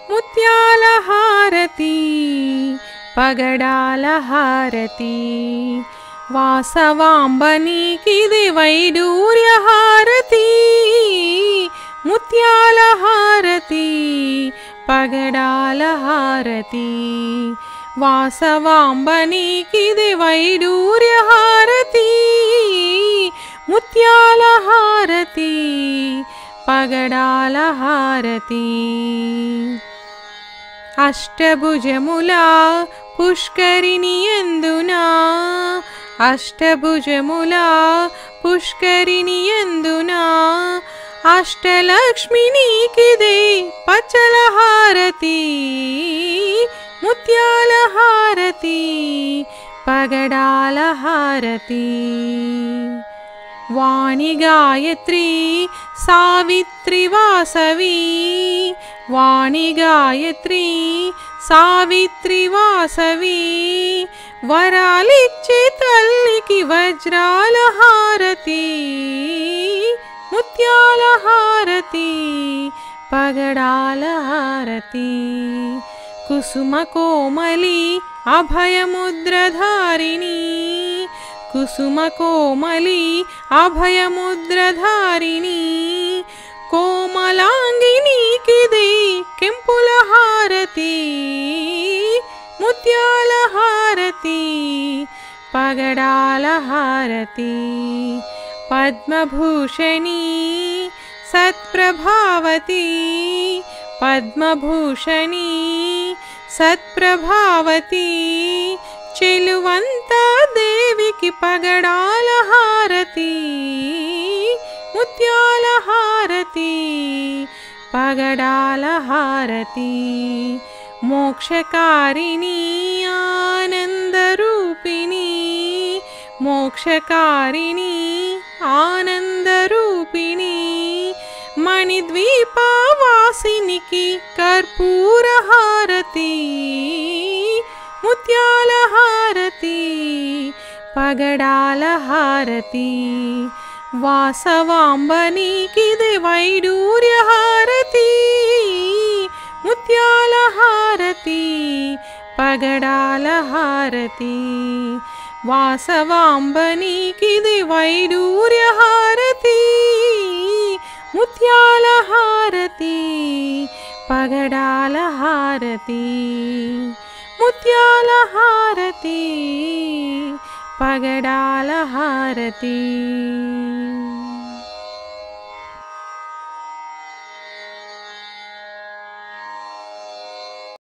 ముత్యాల హారతి పగడాల హారతి వాసవాంబ నీకిది వైడూర్య హారతి ముత్యాల హారతి పగడాల హారతి వాసవాంబ నీకిది వైడూర్య హారతి ముత్యాల హారతి పగడాల హారతి అష్టభుజములా పుష్కరిణి యందునా అష్టభుజములా పుష్కరిణి యందునా అష్టలక్ష్మి నీకిదే పచ్చల హారతి ముత్యాల హారతి పగడాల హారతి వాణి గాయత్రి సావిత్రి వాసవి వాణి గాయత్రి సావిత్రి వాసవి వరాలిచ్చే తల్లికి వజ్రాల హారతి ముత్యాల హారతి పగడాల హారతి కుసుమ కోమలి అభయముద్రధారిణి కుసుమ కోమలి అభయముద్రధారిణి కోమలాంగినీకిదే కెంపుల హారతి ముత్యాల హారతి పగడాల హారతి పద్మభూషణి సత్ప్రభావతి పద్మభూషణి సత్ప్రభావతి చెలువంత దేవికి పగడాల హారతి ముత్యాల హారతి పగడాల హారతి మోక్షకారిణి ఆనందరూపిణి మోక్షకారిణి ఆనందరూపిణి మణిద్వీపవాసినికి కర్పూర హారతి ముత్యాల హారతి పగడాల హారతి వాసవాంబ నీకిదే వైడూర్య హారతి ముత్యాల హారతి పగడాల హారతి వాసవాంబ నీకిదే వైడూర్య హారతి ముత్యాల హారతి పగడాల హారతి ముత్యాల హారతి పగడాల హారతి।